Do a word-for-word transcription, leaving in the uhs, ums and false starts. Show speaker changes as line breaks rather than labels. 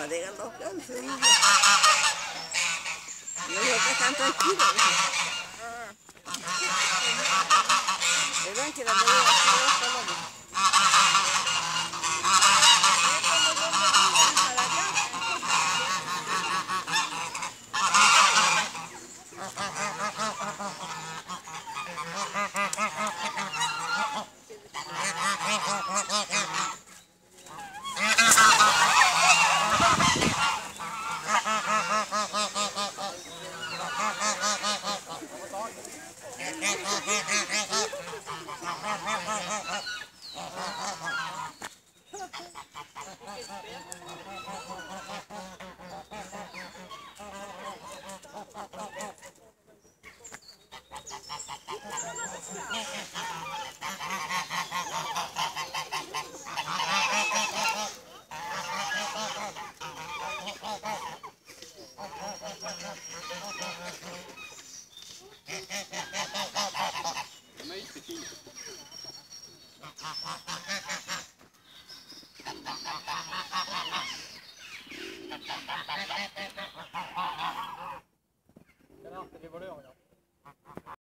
no digan los gansos. No digo que están tranquilos. Verán que la pelea ha sido hasta luego.